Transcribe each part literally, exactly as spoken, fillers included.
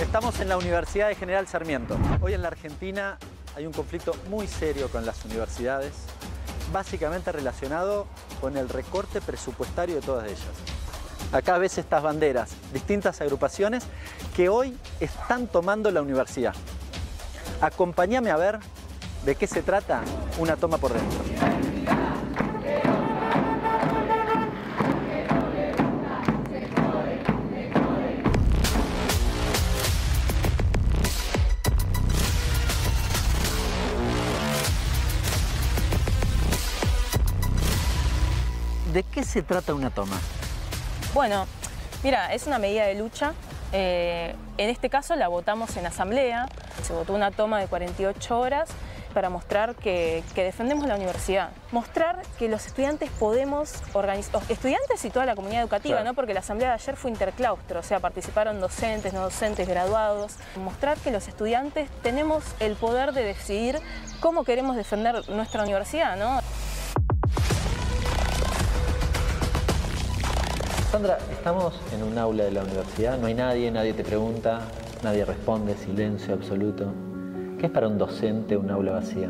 Estamos en la Universidad de General Sarmiento. Hoy en la Argentina hay un conflicto muy serio con las universidades, básicamente relacionado con el recorte presupuestario de todas ellas. Acá ves estas banderas, distintas agrupaciones que hoy están tomando la universidad. Acompáñame a ver de qué se trata una toma por dentro. ¿De qué se trata una toma? Bueno, mira, es una medida de lucha. Eh, en este caso la votamos en asamblea. Se votó una toma de cuarenta y ocho horas para mostrar que, que defendemos la universidad. Mostrar que los estudiantes podemos organizar, estudiantes y toda la comunidad educativa, claro, ¿no? Porque la asamblea de ayer fue interclaustro, o sea, participaron docentes, no docentes, graduados. Mostrar que los estudiantes tenemos el poder de decidir cómo queremos defender nuestra universidad, ¿no? Sandra, estamos en un aula de la universidad, no hay nadie, nadie te pregunta, nadie responde, silencio absoluto. ¿Qué es para un docente un aula vacía?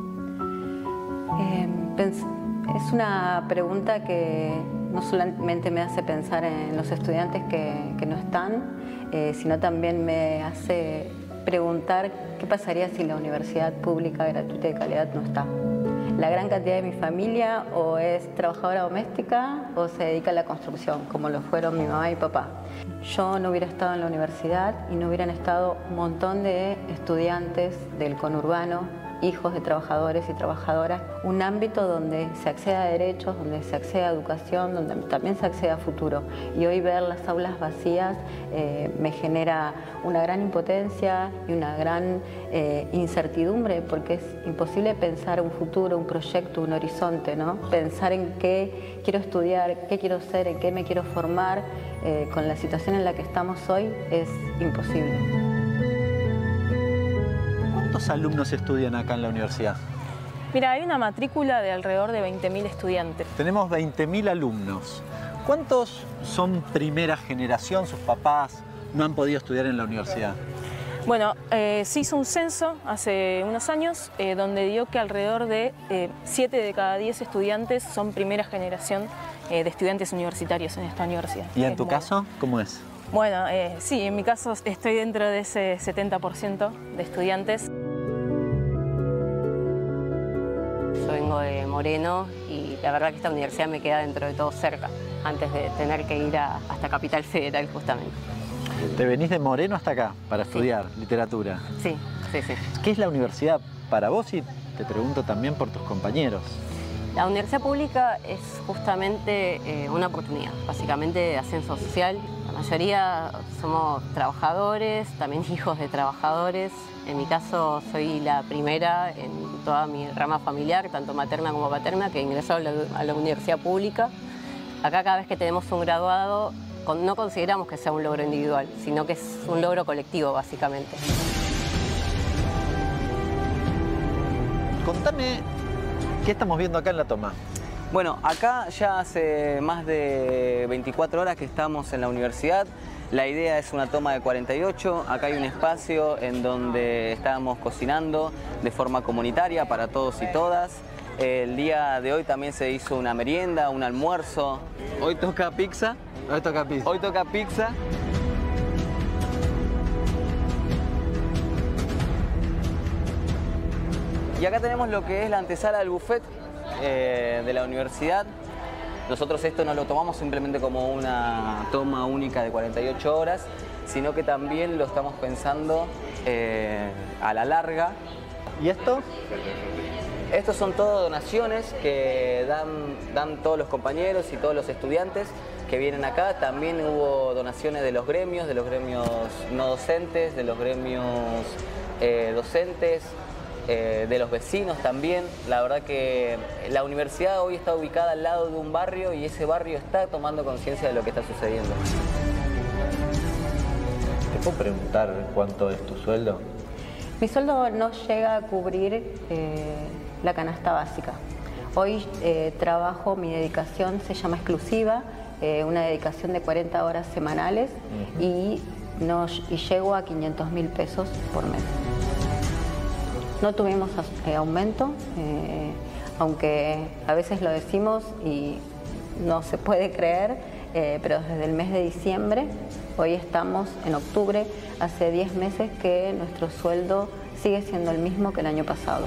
Eh, es una pregunta que no solamente me hace pensar en los estudiantes que, que no están, eh, sino también me hace preguntar qué pasaría si la universidad pública, gratuita y de calidad no está. La gran cantidad de mi familia o es trabajadora doméstica o se dedica a la construcción, como lo fueron mi mamá y papá. Yo no hubiera estado en la universidad y no hubieran estado un montón de estudiantes del conurbano, hijos de trabajadores y trabajadoras, un ámbito donde se accede a derechos, donde se accede a educación, donde también se accede a futuro. Y hoy ver las aulas vacías eh, me genera una gran impotencia y una gran eh, incertidumbre, porque es imposible pensar un futuro, un proyecto, un horizonte, ¿no? Pensar en qué quiero estudiar, qué quiero ser, en qué me quiero formar, eh, con la situación en la que estamos hoy es imposible. ¿Cuántos alumnos estudian acá en la universidad? Mira, hay una matrícula de alrededor de veinte mil estudiantes. Tenemos veinte mil alumnos. ¿Cuántos son primera generación? ¿Sus papás no han podido estudiar en la universidad? Bueno, eh, se hizo un censo hace unos años eh, donde dio que alrededor de eh, siete de cada diez estudiantes son primera generación eh, de estudiantes universitarios en esta universidad. ¿Y en es tu muy... caso, cómo es? Bueno, eh, sí, en mi caso estoy dentro de ese setenta por ciento de estudiantes. Yo vengo de Moreno y la verdad que esta universidad me queda dentro de todo cerca, antes de tener que ir a, hasta Capital Federal justamente. ¿Te venís de Moreno hasta acá para estudiar sí. literatura? Sí, sí, sí. ¿Qué es la universidad para vos? Y te pregunto también por tus compañeros. La universidad pública es justamente eh, una oportunidad, básicamente de ascenso social. La mayoría somos trabajadores, también hijos de trabajadores. En mi caso soy la primera en toda mi rama familiar, tanto materna como paterna, que ingresó a la, a la universidad pública. Acá cada vez que tenemos un graduado, no consideramos que sea un logro individual, sino que es un logro colectivo, básicamente. Contame, ¿qué estamos viendo acá en la toma? Bueno, acá ya hace más de veinticuatro horas que estamos en la universidad. La idea es una toma de cuarenta y ocho. Acá hay un espacio en donde estábamos cocinando de forma comunitaria para todos y todas. El día de hoy también se hizo una merienda, un almuerzo. Hoy toca pizza. Hoy toca pizza. Hoy toca pizza. Y acá tenemos lo que es la antesala del buffet eh, de la universidad. Nosotros esto no lo tomamos simplemente como una toma única de cuarenta y ocho horas, sino que también lo estamos pensando eh, a la larga. ¿Y esto? Estos son todas donaciones que dan, dan todos los compañeros y todos los estudiantes que vienen acá. También hubo donaciones de los gremios, de los gremios no docentes, de los gremios eh, docentes, eh, de los vecinos también. La verdad que la universidad hoy está ubicada al lado de un barrio y ese barrio está tomando conciencia de lo que está sucediendo. ¿Te puedo preguntar cuánto es tu sueldo? Mi sueldo no llega a cubrir eh, la canasta básica. Hoy eh, trabajo, mi dedicación se llama exclusiva, eh, una dedicación de cuarenta horas semanales uh-huh. y no, y llego a quinientos mil pesos por mes. No tuvimos eh, aumento, eh, aunque a veces lo decimos y no se puede creer, eh, pero desde el mes de diciembre, hoy estamos en octubre, hace diez meses que nuestro sueldo sigue siendo el mismo que el año pasado.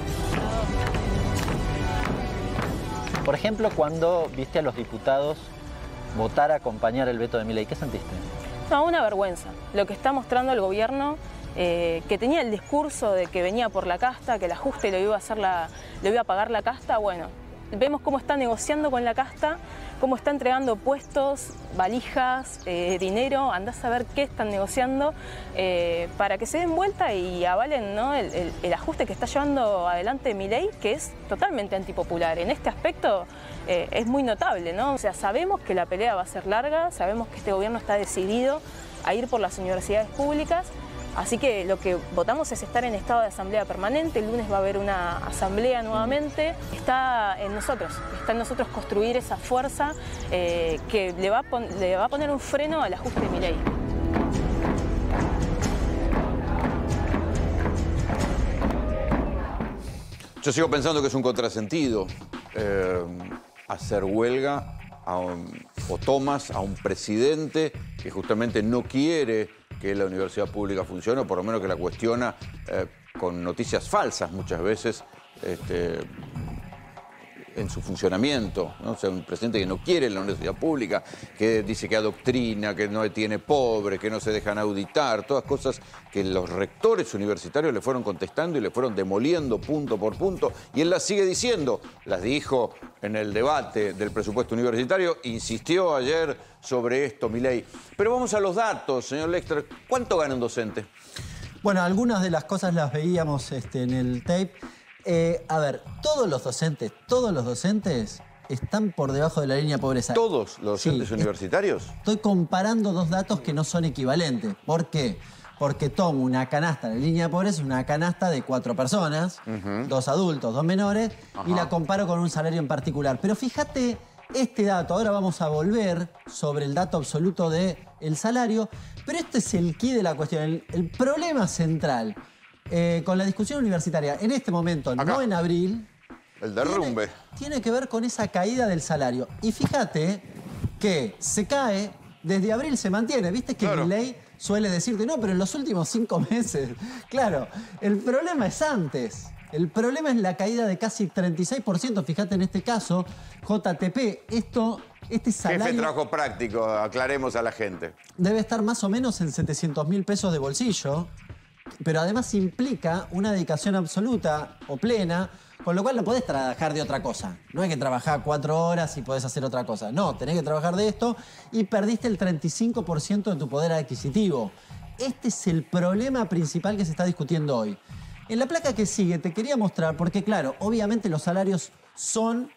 Por ejemplo, cuando viste a los diputados votar a acompañar el veto de Milei, ¿qué sentiste? No, una vergüenza. Lo que está mostrando el gobierno, eh, que tenía el discurso de que venía por la casta, que el ajuste lo iba a hacer la, lo iba a pagar la casta, bueno, vemos cómo está negociando con la casta, cómo está entregando puestos, valijas, eh, dinero, andás a ver qué están negociando eh, para que se den vuelta y avalen, ¿no?, el, el, el ajuste que está llevando adelante Milei, que es totalmente antipopular. En este aspecto eh, es muy notable, ¿no? O sea, sabemos que la pelea va a ser larga, sabemos que este gobierno está decidido a ir por las universidades públicas. Así que lo que votamos es estar en estado de asamblea permanente. El lunes va a haber una asamblea nuevamente. Está en nosotros, está en nosotros construir esa fuerza eh, que le va, a le va a poner un freno al ajuste de Milei. Yo sigo pensando que es un contrasentido eh, hacer huelga a un, o tomas a un presidente que justamente no quiere que la universidad pública funcione, o por lo menos que la cuestiona eh, con noticias falsas muchas veces este, en su funcionamiento, ¿no? O sea, un presidente que no quiere la universidad pública, que dice que adoctrina, que no tiene pobres, que no se dejan auditar, todas cosas que los rectores universitarios le fueron contestando y le fueron demoliendo punto por punto, y él las sigue diciendo, las dijo en el debate del presupuesto universitario, insistió ayer sobre esto Milei. Pero vamos a los datos, señor Lexter. ¿Cuánto gana un docente? Bueno, algunas de las cosas las veíamos este, en el tape. Eh, a ver, todos los docentes, todos los docentes están por debajo de la línea de pobreza. ¿Todos los docentes sí, universitarios? Estoy comparando dos datos que no son equivalentes. ¿Por qué? Porque tomo una canasta, la línea de pobreza es una canasta de cuatro personas, uh-huh. dos adultos, dos menores, uh-huh. y la comparo con un salario en particular. Pero fíjate este dato, ahora vamos a volver sobre el dato absoluto del salario, pero este es el quid de la cuestión, el, el problema central eh, con la discusión universitaria en este momento, acá, no en abril, el derrumbe. Tiene, tiene que ver con esa caída del salario. Y fíjate que se cae, desde abril se mantiene, viste que claro. Milei suele decirte, no, pero en los últimos cinco meses. Claro, el problema es antes. El problema es la caída de casi treinta y seis por ciento. Fíjate en este caso, J T P, esto, este salario... Jefe de trabajo práctico, aclaremos a la gente. Debe estar más o menos en setecientos mil pesos de bolsillo, pero además implica una dedicación absoluta o plena, con lo cual no podés trabajar de otra cosa. No hay que trabajar cuatro horas y podés hacer otra cosa. No, tenés que trabajar de esto y perdiste el treinta y cinco por ciento de tu poder adquisitivo. Este es el problema principal que se está discutiendo hoy. En la placa que sigue te quería mostrar, porque claro, obviamente los salarios son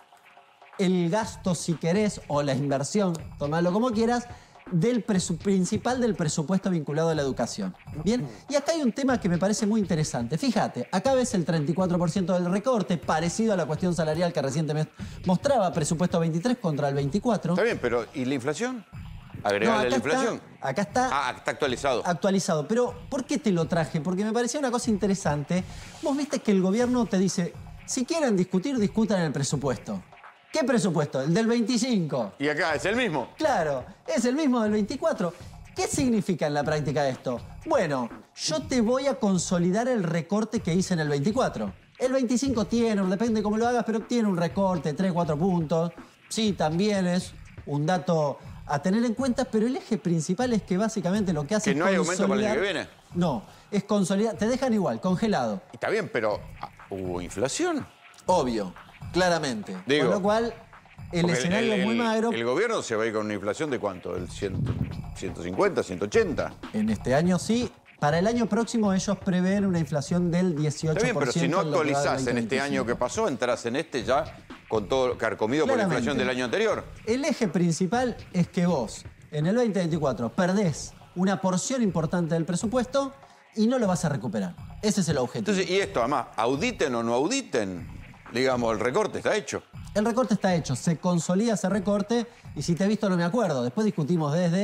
el gasto, si querés, o la inversión, tomalo como quieras, del principal del presupuesto vinculado a la educación. Bien, y acá hay un tema que me parece muy interesante. Fíjate, acá ves el treinta y cuatro por ciento del recorte, parecido a la cuestión salarial que recientemente mostraba, presupuesto veintitrés contra el veinticuatro. Está bien, pero ¿y la inflación? Agregarle no, la inflación. Está, acá está. Ah, está actualizado. Actualizado. Pero, ¿por qué te lo traje? Porque me parecía una cosa interesante. Vos viste que el gobierno te dice, si quieren discutir, discutan en el presupuesto. ¿Qué presupuesto? El del veinticinco. ¿Y acá es el mismo? Claro, es el mismo del veinticuatro. ¿Qué significa en la práctica esto? Bueno, yo te voy a consolidar el recorte que hice en el veinticuatro. El veinticinco tiene, depende cómo lo hagas, pero tiene un recorte, tres, cuatro puntos. Sí, también es un dato a tener en cuenta, pero el eje principal es que básicamente lo que hace que no es hay aumento para el año que viene. No, es consolidar, te dejan igual, congelado. Está bien, pero ¿hubo inflación? Obvio, claramente. Digo, con lo cual, el escenario el, es muy el, magro. ¿El gobierno se va a ir con una inflación de cuánto? ¿El cien, ciento cincuenta, ciento ochenta? En este año sí. Para el año próximo ellos prevén una inflación del dieciocho por ciento. Está bien, pero si no actualizás en este año que pasó, entras en este ya con todo carcomido por la inflación del año anterior. El eje principal es que vos, en el veinte veinticuatro, perdés una porción importante del presupuesto y no lo vas a recuperar. Ese es el objetivo. Entonces, y esto además, auditen o no auditen, digamos, el recorte está hecho. El recorte está hecho, se consolida ese recorte y si te he visto no me acuerdo. Después discutimos desde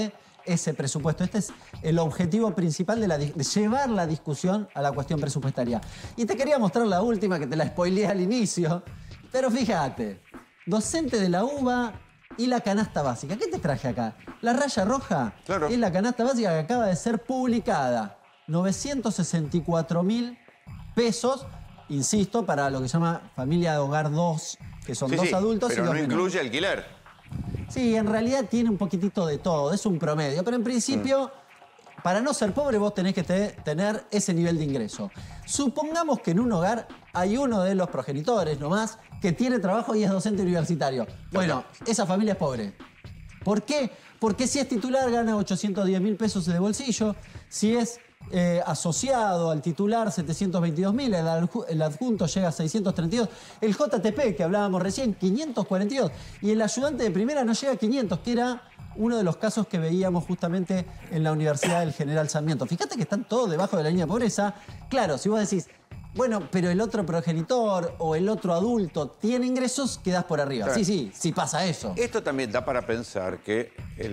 ese presupuesto. Este es el objetivo principal de, la, de llevar la discusión a la cuestión presupuestaria. Y te quería mostrar la última, que te la spoileé al inicio. Pero fíjate, docente de la U B A y la canasta básica. ¿Qué te traje acá? La raya roja Claro. es la canasta básica que acaba de ser publicada. novecientos sesenta y cuatro mil pesos, insisto, para lo que se llama familia de hogar dos, que son Sí, dos sí, adultos pero y dos no menores. incluye alquiler. Sí, en realidad tiene un poquitito de todo, es un promedio. Pero en principio, mm. para no ser pobre, vos tenés que te, tener ese nivel de ingreso. Supongamos que en un hogar hay uno de los progenitores nomás que tiene trabajo y es docente universitario. Bueno, esa familia es pobre. ¿Por qué? Porque si es titular gana ochocientos diez mil pesos de bolsillo, si es eh, asociado al titular setecientos veintidós mil, el, el adjunto llega a seiscientos treinta y dos, el J T P que hablábamos recién, quinientos cuarenta y dos, y el ayudante de primera no llega a quinientos, que era uno de los casos que veíamos justamente en la Universidad del General Sarmiento. Fíjate que están todos debajo de la línea de pobreza. Claro, si vos decís, bueno, pero el otro progenitor o el otro adulto tiene ingresos, quedás por arriba. Claro. Sí, sí, sí pasa eso. Esto también da para pensar que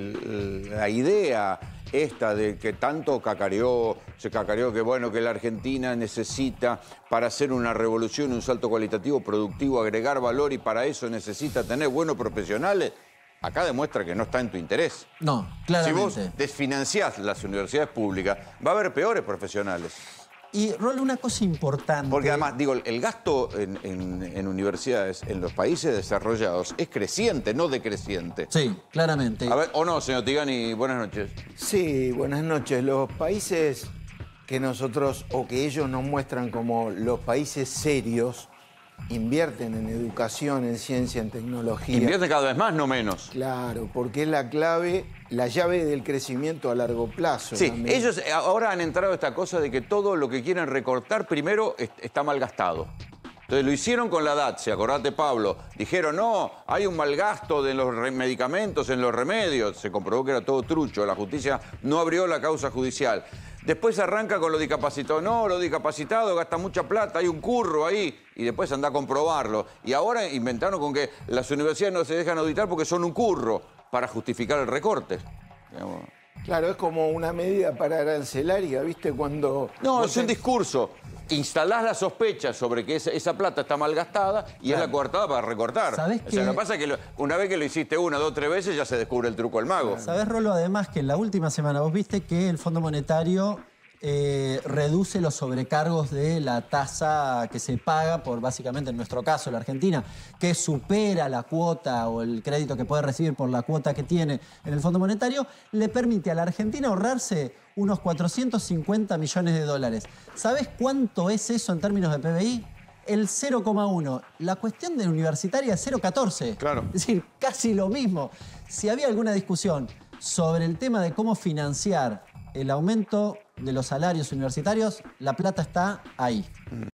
el- la idea esta de que tanto cacareó, se cacareó que bueno, que la Argentina necesita para hacer una revolución, un salto cualitativo, productivo, agregar valor y para eso necesita tener buenos profesionales, acá demuestra que no está en tu interés. No, Si claramente. vos desfinanciás las universidades públicas, va a haber peores profesionales. Y, Rol, una cosa importante. Porque además, digo, el gasto en, en- en universidades en los países desarrollados es creciente, no decreciente. Sí, claramente. A ver, ¿o no, señor Tigani? Buenas noches. Sí, buenas noches. Los países que nosotros, o que ellos nos muestran como los países serios, invierten en educación, en ciencia, en tecnología. Invierten cada vez más, no menos. Claro, porque es la clave, la llave del crecimiento a largo plazo. Sí, también. ellos ahora han entrado a esta cosa de que todo lo que quieren recortar primero es- está mal gastado. Entonces lo hicieron con la D A T, acordate, Pablo. Dijeron, no, hay un mal gasto de los re- medicamentos, en los remedios. Se comprobó que era todo trucho. La justicia no abrió la causa judicial. Después arranca con los discapacitados. No, los discapacitados gastan mucha plata, hay un curro ahí. Y después anda a comprobarlo. Y ahora inventaron con que las universidades no se dejan auditar porque son un curro para justificar el recorte. Digamos. Claro, es como una medida para arancelaria, ¿viste? Cuando... No, vos es un ten- discurso. Instalás la sospecha sobre que esa, esa plata está mal gastada y es la coartada para recortar. ¿Sabés O sea, qué? lo que pasa es que lo- una vez que lo hiciste una, dos, tres veces ya se descubre el truco del mago. ¿Sabés, Rolo, además que en la última semana vos viste que el Fondo Monetario eh, reduce los sobrecargos de la tasa que se paga por, básicamente, en nuestro caso, la Argentina, que supera la cuota o el crédito que puede recibir por la cuota que tiene en el Fondo Monetario, le permite a la Argentina ahorrarse unos cuatrocientos cincuenta millones de dólares. ¿Sabés cuánto es eso en términos de P B I? El cero coma uno. La cuestión de universitaria es cero coma catorce. Claro. Es decir, casi lo mismo. Si había alguna discusión sobre el tema de cómo financiar el aumento de los salarios universitarios, la plata está ahí.